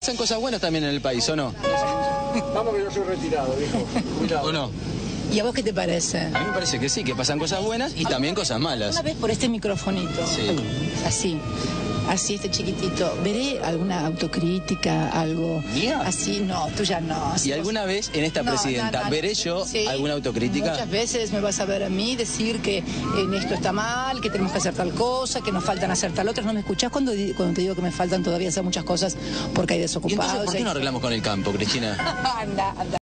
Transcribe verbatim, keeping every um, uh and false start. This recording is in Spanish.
Hacen cosas buenas también en el país, ¿o no? Vamos que yo soy retirado, viejo. Cuidado. ¿O no? ¿Y a vos qué te parece? A mí me parece que sí, que pasan cosas buenas y también cosas malas. Una vez por este microfonito. Sí. Así. Así, este chiquitito. ¿Veré alguna autocrítica, algo? ¿Mía? Así, no, tuya no. ¿Y alguna vez en esta No, presidenta no, no. veré yo Sí. alguna autocrítica? Muchas veces me vas a ver a mí decir que en esto está mal, que tenemos que hacer tal cosa, que nos faltan hacer tal otra. ¿No me escuchás cuando, di- cuando te digo que me faltan todavía hacer muchas cosas porque hay ¿Y desocupados? entonces por qué no arreglamos con el campo, Cristina? Anda, anda.